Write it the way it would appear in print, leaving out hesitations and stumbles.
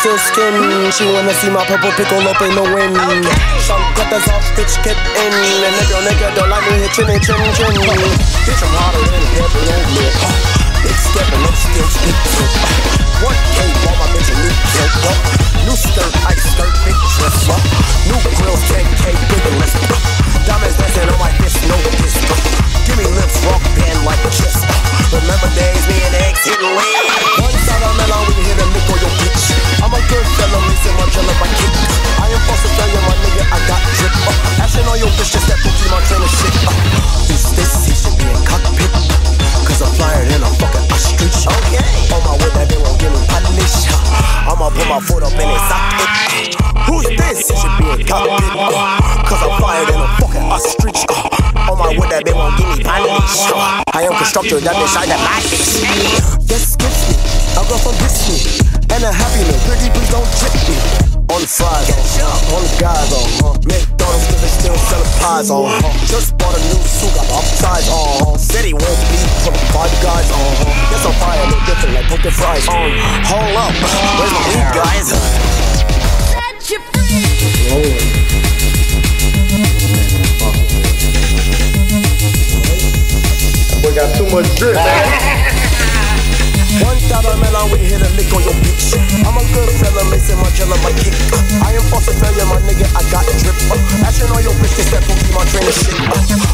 seal skin. She wanna see my purple pickle up in the wind. Some cutters off, bitch, get in. And if your nigga don't like me, hit chin. Bitch, I'm harder than heavy on me. Big steppin' up, still stick. 1K, bought my bitch a new kill. New skirt, ice skirt, big dress. New grills, 10K, bigger list. Diamonds dancing on my fist, no kiss. Give me lips, rock band like a chest. Remember days, me and X hitting lean. One side I'm melon, we hit a lick on your bitch. I'm a good fella, listen my jello, my kick. I am supposed to tell you, my nigga, I got drip. Action on your bitch, just that booty, my trainer shit. This should be a cockpit. Cause I'm flyer than a fucking ostrich. Okay. On my way that they won't give me polish. I'ma put my foot up in his socket. Who's this? It should be a cockpit. Cause I'm flyer than a fucking ostrich. On my way that they won't give me polish. I am constructor, that bitch, I got my bitch. Yes, get me. I go from Disney. And a happiness, pretty please don't trip me. On the fries, on the guys, McDonald's, cause they still sellin' pies, Just bought a new suit, got upsize, Said he won't be for the five guys, Guess I'm fire, a little different, like poking fries, Hold up, where's my weed guys? Set you free. We got too much drip, man. One shot of melon, we hit a lick on your bitch. I'm a good fella, listen my jello, my kick. I am supposed to tell you, my nigga, I got drip. Action on your bitch, just that booty, my trainer shit.